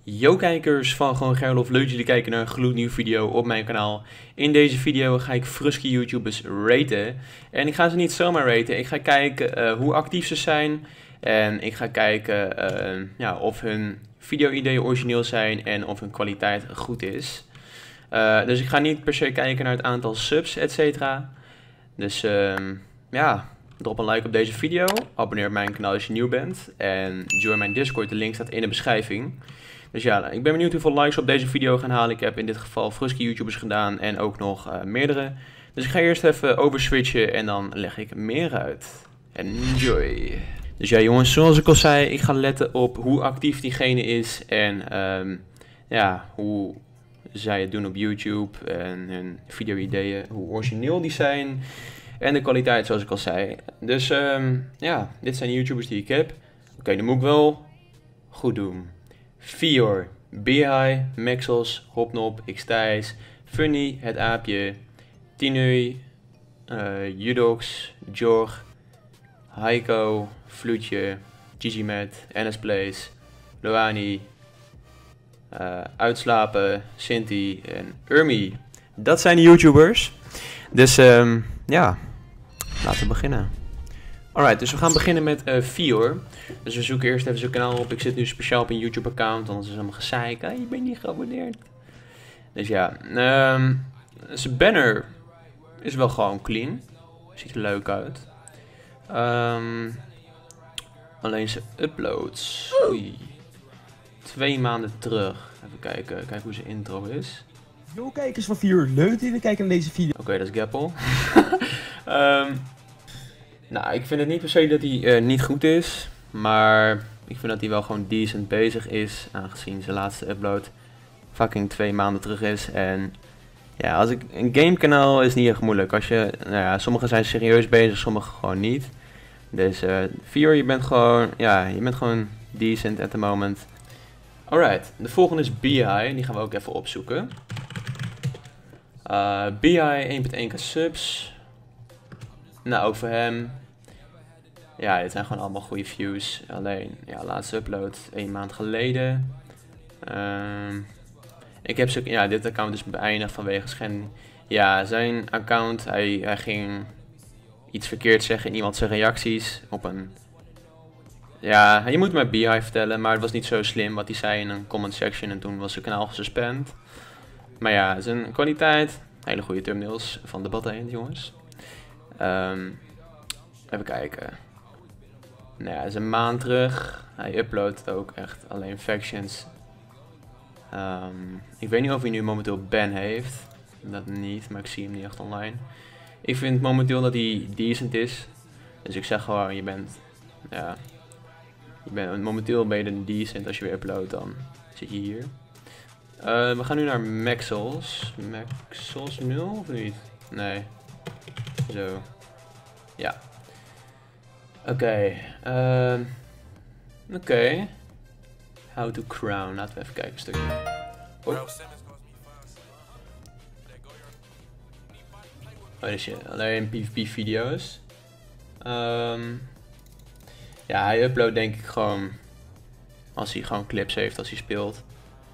Yo kijkers van Gewoon Gerlof, leuk dat jullie kijken naar een gloednieuwe video op mijn kanaal. In deze video ga ik Frusky YouTubers raten. En ik ga ze niet zomaar raten, ik ga kijken hoe actief ze zijn. En ik ga kijken of hun video-ideeën origineel zijn en of hun kwaliteit goed is. Dus ik ga niet per se kijken naar het aantal subs, etc. Dus drop een like op deze video, abonneer op mijn kanaal als je nieuw bent. En join mijn Discord, de link staat in de beschrijving. Dus ja, ik ben benieuwd hoeveel likes op deze video gaan halen. Ik heb in dit geval Frusky YouTubers gedaan en ook nog meerdere. Dus ik ga eerst even overswitchen en dan leg ik meer uit. Enjoy! Dus ja jongens, zoals ik al zei, ik ga letten op hoe actief diegene is en hoe zij het doen op YouTube en hun video-ideeën, hoe origineel die zijn en de kwaliteit zoals ik al zei. Dus dit zijn de YouTubers die ik heb. Oké, dan moet ik wel goed doen. Fior, Beehai, Maxos, Hopnop, Xthijs, Funny, Het Aapje, Tinui, Judox, Jorg, Heiko, Vloetje, Gigimet, NS Plays, Loani, Uitslapen, Sinti en Urmi. Dat zijn de YouTubers. Dus laten we beginnen. Alright, dus we gaan beginnen met Fior. Dus we zoeken eerst even zijn kanaal op. Ik zit nu speciaal op een YouTube account, anders is het allemaal gezeik. Je bent niet geabonneerd. Dus ja, zijn banner is wel gewoon clean. Ziet er leuk uit. Alleen zijn uploads. Oei. 2 maanden terug. Even kijken hoe zijn intro is. Yo kijkers van Fior, leuk dat jullie kijken naar deze video. Oké, dat is Gappel. Nou, ik vind het niet per se dat hij niet goed is, maar ik vind dat hij wel gewoon decent bezig is, aangezien zijn laatste upload fucking 2 maanden terug is. En ja, als ik een gamekanaal is niet echt moeilijk. Als je, sommigen zijn serieus bezig, sommigen gewoon niet. Dus Fior, je bent gewoon decent at the moment. Alright, de volgende is Beehai, die gaan we ook even opzoeken. Beehai 1.1k subs. Nou, ook voor hem. Ja, dit zijn gewoon allemaal goede views. Alleen, ja, laatste upload 1 maand geleden. Ik heb dit account dus beëindigd vanwege schending. Ja, zijn account, hij ging iets verkeerd zeggen in iemand zijn reacties op een... Ja, je moet mij Beehai vertellen, maar het was niet zo slim wat hij zei in een comment section en toen was zijn kanaal gesuspend. Maar ja, zijn kwaliteit, hele goede thumbnails van de Bad jongens. Even kijken. Nou ja, het is een maand terug. Hij uploadt ook echt alleen factions. Ik weet niet of hij nu momenteel ban heeft. Dat niet, maar ik zie hem niet echt online. Ik vind momenteel dat hij decent is. Dus ik zeg gewoon, momenteel ben je decent als je weer uploadt, dan zit je hier. We gaan nu naar Maxos. Maxos 0 of niet? Nee. Zo. Ja. Oké. How to crown. Laten we even kijken een stukje. Oh, dus alleen PvP video's. Ja, hij uploadt denk ik gewoon als hij gewoon clips heeft als hij speelt.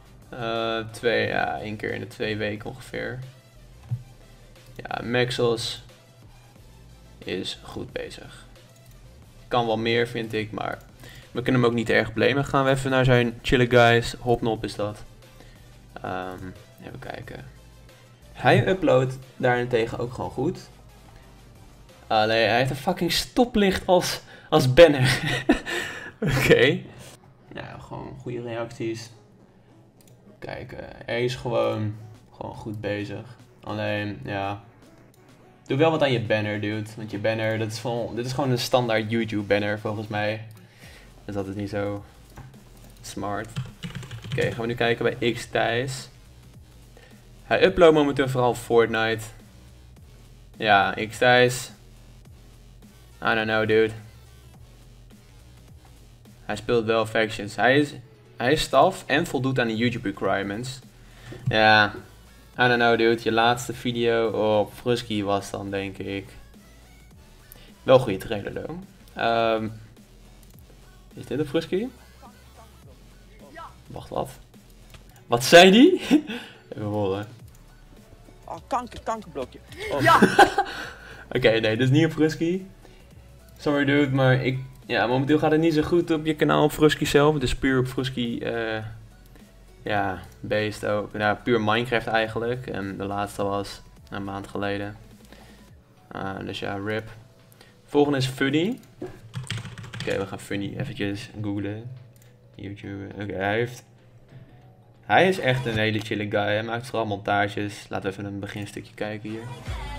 1 keer in de 2 weken ongeveer. Ja, Maxos is goed bezig. Kan wel meer vind ik, maar we kunnen hem ook niet erg blamen. Gaan we even naar zijn chille guys. Hopnop is dat. Even kijken. Hij uploadt daarentegen ook gewoon goed. Alleen hij heeft een fucking stoplicht als banner. Oké. Ja, gewoon goede reacties. Kijk, hij is gewoon goed bezig. Alleen, ja. Doe wel wat aan je banner, dude. Want je banner, dit is gewoon een standaard YouTube banner volgens mij. Dus dat is niet zo smart. Oké, gaan we nu kijken bij Xthijs. Hij uploadt momenteel vooral Fortnite. Ja, Xthijs. I don't know, dude. Hij speelt wel factions. Hij is staf en voldoet aan de YouTube requirements. Ja. I don't know, dude. Je laatste video op Frusky was dan, denk ik. Wel een goede trailer, though. Is dit op Frusky? Wacht, wat? Wat zei die? Even horen. Oh, kankerblokje. Oh. Ja! Oké, nee, dit is niet op Frusky. Sorry dude, maar ja, momenteel gaat het niet zo goed op je kanaal op Frusky zelf. Dus puur op Frusky, ja, based ook. Nou, puur Minecraft eigenlijk. En de laatste was een maand geleden. Dus ja, rip. Volgende is Funny. Oké, we gaan Funny eventjes googlen. YouTube. Oké, hij is echt een hele chille guy. Hij maakt vooral montages. Laten we even een beginstukje kijken hier.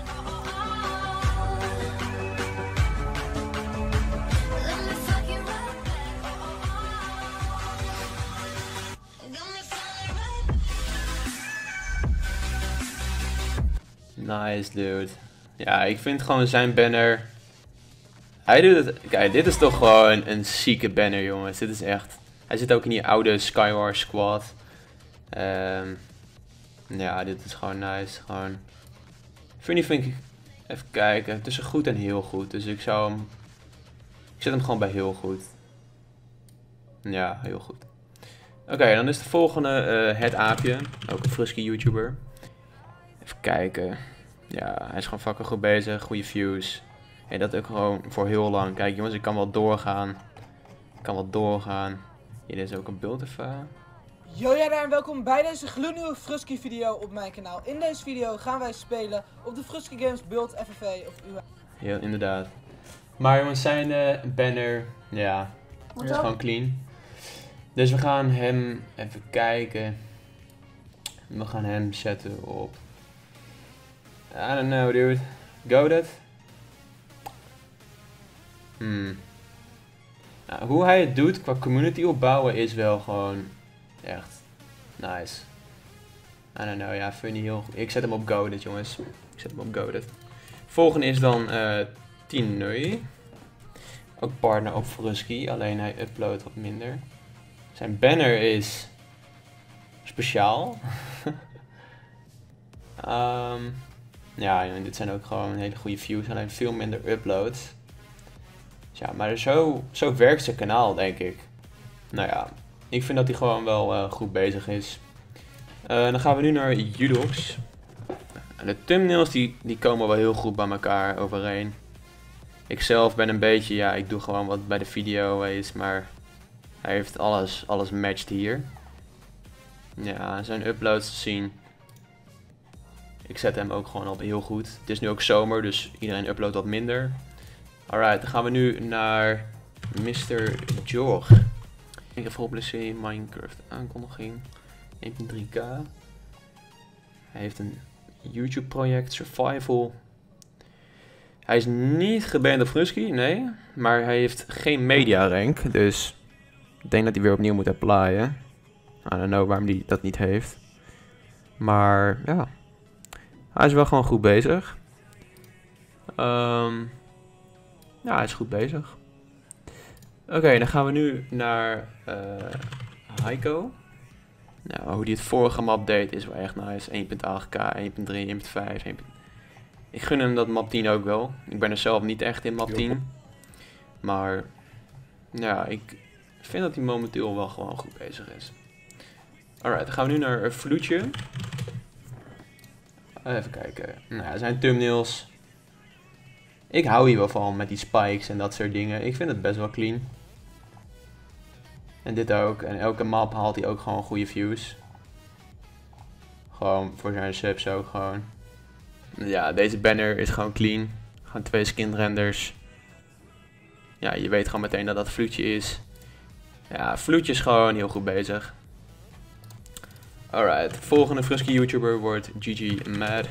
Nice dude. Ja, ik vind gewoon zijn banner. Hij doet het. Kijk, dit is toch gewoon een zieke banner, jongens. Dit is echt. Hij zit ook in die oude Skywars squad. Ja, dit is gewoon nice. Gewoon. Funny vind ik. Even kijken. Tussen goed en heel goed. Dus ik zou hem. Ik zet hem gewoon bij heel goed. Ja, heel goed. Oké, dan is de volgende het aapje. Ook een Frusky YouTuber. Even kijken. Ja, hij is gewoon fucking goed bezig. Goede views. En dat ook gewoon voor heel lang. Kijk jongens, ik kan wel doorgaan. Hier is ook een beeld even. Yo ja daar en welkom bij deze gloednieuwe Frusky video op mijn kanaal. In deze video gaan wij spelen op de Frusky Games Build FFV of UA. Ja, inderdaad. Maar jongens, zijn banner, ja, is gewoon clean. Dus we gaan hem even kijken. We gaan hem zetten op. I don't know dude. Goated? Nou, hoe hij het doet qua community opbouwen is wel gewoon echt nice. I don't know, ja, Funny heel goed. Ik zet hem op Goated jongens. Volgende is dan Tinui. Ook partner op Frusky, alleen hij uploadt wat minder. Zijn banner is speciaal. Ja, dit zijn ook gewoon hele goede views, alleen veel minder uploads. Dus ja, maar zo werkt zijn kanaal, denk ik. Nou ja, ik vind dat hij gewoon wel goed bezig is. Dan gaan we nu naar Judox. En de thumbnails die komen wel heel goed bij elkaar overeen. Ik zelf ben een beetje, ja, ik doe gewoon wat bij de video is, maar hij heeft alles matcht hier. Ja, zijn uploads te zien. Ik zet hem ook gewoon al heel goed. Het is nu ook zomer, dus iedereen uploadt wat minder. Alright, dan gaan we nu naar Mr. George. Ik heb vooroplessen Minecraft aankondiging 1.3k. Hij heeft een YouTube project, Survival. Hij is niet geband op Frusky, nee. Maar hij heeft geen media rank, dus ik denk dat hij weer opnieuw moet applyen. I don't know waarom hij dat niet heeft. Maar ja, hij is wel gewoon goed bezig. Ja, hij is goed bezig. Oké, dan gaan we nu naar Heiko. Nou, hoe die het vorige map deed is wel echt nice. 1.8k, 1.3, 1.5. Ik gun hem dat map 10 ook wel. Ik ben er zelf niet echt in map 10. Maar ja, ik vind dat hij momenteel wel gewoon goed bezig is. Alright, dan gaan we nu naar Vloedje. Even kijken. Nou, zijn thumbnails. Ik hou hier wel van met die spikes en dat soort dingen. Ik vind het best wel clean. En dit ook. En elke map haalt hij ook gewoon goede views. Gewoon voor zijn subs ook gewoon. Ja, deze banner is gewoon clean. Gewoon 2 skin renders. Ja, je weet gewoon meteen dat dat Vloedje is. Ja, Vloedje is gewoon heel goed bezig. Alright, de volgende Frusky YouTuber wordt GG Mad.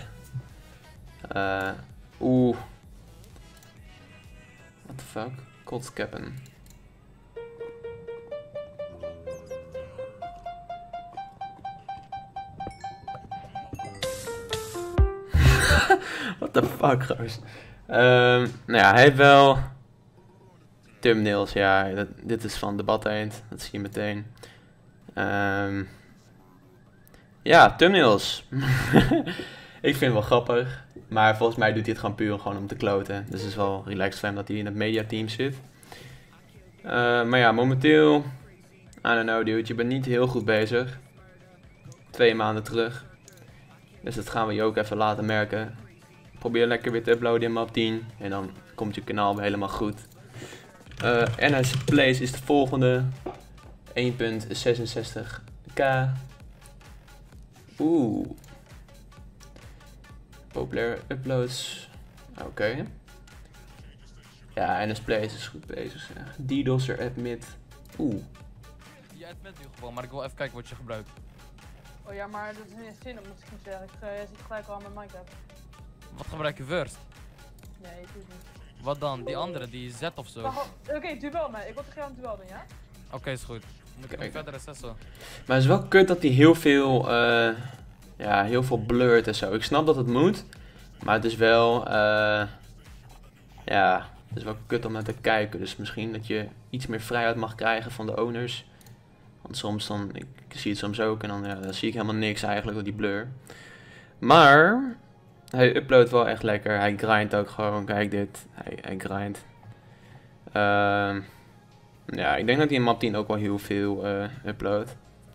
What the fuck? Kotscappen. What the fuck, gast. Nou ja, hij heeft wel thumbnails, ja. Dit is van Debat Eind, dat zie je meteen. Ja, thumbnails. Ik vind het wel grappig. Maar volgens mij doet hij het gewoon puur gewoon om te kloten. Dus het is wel relaxed van hem dat hij in het mediateam zit. Maar ja, momenteel... I don't know dude, je bent niet heel goed bezig. 2 maanden terug. Dus dat gaan we je ook even laten merken. Probeer lekker weer te uploaden in map 10 en dan komt je kanaal weer helemaal goed. NS Plays is de volgende. 1.66k. Oeh. Populaire uploads. Oké. Ja, NS Plays is goed bezig zeg. DDoSer admit. Oeh. Je admit nu gewoon, maar ik wil even kijken wat je gebruikt. Oh ja, maar dat is niet zin om misschien te zeggen. Ik zit gelijk al aan mijn Minecraft. Wat gebruik je first? Nee, ik doe het niet. Wat dan? Die andere, die Z of zo? Oké, duel me. Ik wil tegen jou een duel doen, ja? Oké, is goed. Moet ik Kijk. verder assessen? Maar het is wel kut dat hij heel veel, ja, heel veel blurt en zo. Ik snap dat het moet, maar het is wel, ja, het is wel kut om naar te kijken. Dus misschien dat je iets meer vrijheid mag krijgen van de owners. Want soms dan, ik zie het soms ook en dan, ja, dan zie ik helemaal niks eigenlijk door die blur. Maar hij uploadt wel echt lekker. Hij grindt ook gewoon, kijk dit. Hij grindt. Ja, ik denk dat hij in map 10 ook wel heel veel uploadt.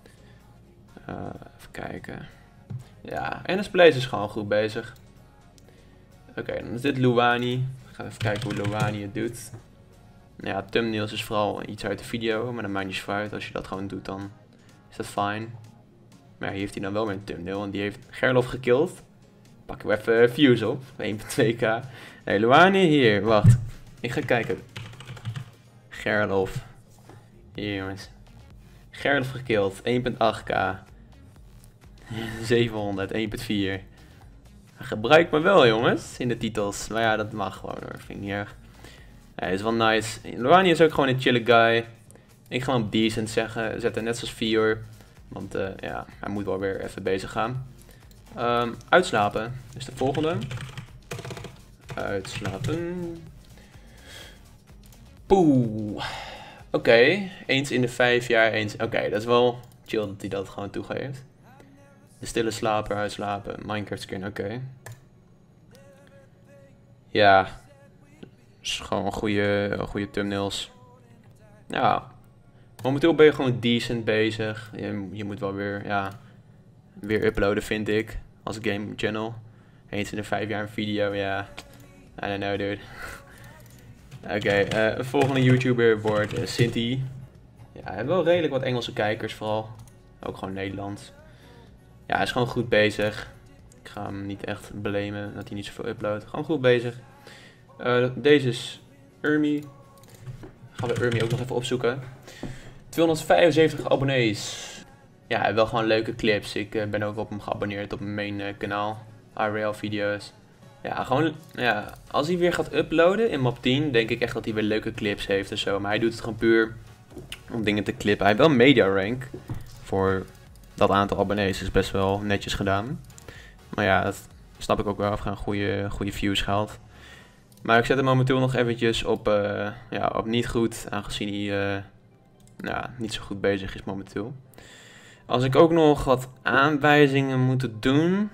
Even kijken. Ja, NS Plays is gewoon goed bezig. Oké, dan is dit Luwani. Ik ga even kijken hoe Luwani het doet. Ja, thumbnails is vooral iets uit de video, maar dat maakt niet zoveel uit. Als je dat gewoon doet, dan is dat fijn. Maar hier heeft hij dan wel weer een thumbnail, en die heeft Gerlof gekillt. Pakken we even views op, 1.2k. Nee, Luwani, hier, wacht. Ik ga kijken. Gerlof. Hier jongens. Gerlof gekillt, 1.8k. 700, 1.4. Gebruik me wel jongens, in de titels. Maar ja, dat mag gewoon hoor, vind ik niet erg. Hij is wel nice. Luwani is ook gewoon een chille guy. Ik ga hem op decent zetten, net zoals Fior. Want ja, hij moet wel weer even bezig gaan. Uitslapen is de volgende. Uitslapen. Poeh. Oké, eens in de 5 jaar eens. Oké, dat is wel chill dat hij dat gewoon toegeeft. De stille slaper, uitslapen, Minecraft skin, oké. Ja. Is gewoon goede thumbnails. Ja. Momenteel ben je gewoon decent bezig. Je moet wel weer, ja, weer uploaden vind ik. Als game channel. Eens in de 5 jaar een video, ja. I don't know dude. Oké, een volgende YouTuber wordt Sinti. Ja, hij heeft wel redelijk wat Engelse kijkers vooral. Ook gewoon Nederlands. Ja, hij is gewoon goed bezig. Ik ga hem niet echt blamen dat hij niet zoveel uploadt. Gewoon goed bezig. Deze is Urmi. Gaan we Urmi ook nog even opzoeken. 275 abonnees. Ja, hij heeft wel gewoon leuke clips. Ik ben ook op hem geabonneerd op mijn main kanaal. IRL video's. Ja, gewoon, ja, als hij weer gaat uploaden in map 10, denk ik echt dat hij weer leuke clips heeft en zo. Maar hij doet het gewoon puur om dingen te clippen. Hij heeft wel media rank voor dat aantal abonnees. Is best wel netjes gedaan. Maar ja, dat snap ik ook wel. Gewoon goede views gehaald. Maar ik zet hem momenteel nog eventjes op, ja, op niet goed. Aangezien hij ja, niet zo goed bezig is momenteel. Als ik ook nog wat aanwijzingen moet doen.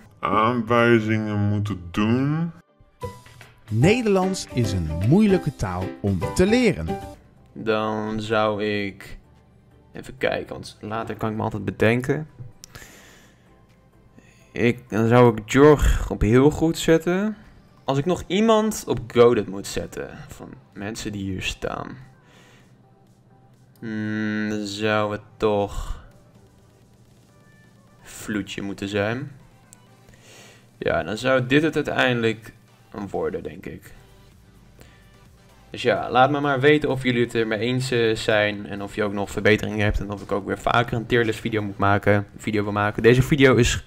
Nederlands is een moeilijke taal om te leren. Dan zou ik even kijken, want later kan ik me altijd bedenken. Dan zou ik Jorg op heel goed zetten. Als ik nog iemand op Goated moet zetten, van mensen die hier staan. Dan zou het toch Vloedje moeten zijn. Ja, dan zou dit het uiteindelijk worden, denk ik. Dus ja, laat me maar weten of jullie het ermee eens zijn. En of je ook nog verbeteringen hebt. En of ik ook weer vaker een tierlist video wil maken. Deze video is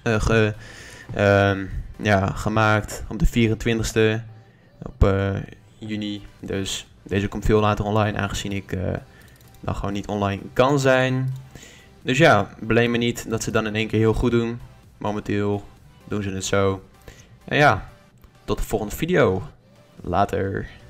ja, gemaakt op de 24e op juni. Dus deze komt veel later online, aangezien ik dan gewoon niet online kan zijn. Dus ja, blame me niet dat ze dan in één keer heel goed doen. Momenteel doen ze het zo. En ja, tot de volgende video. Later.